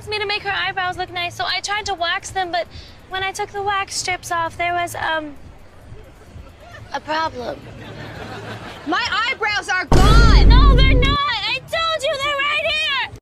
asked me to make her eyebrows look nice, so I tried to wax them, but when I took the wax strips off, there was, a problem. My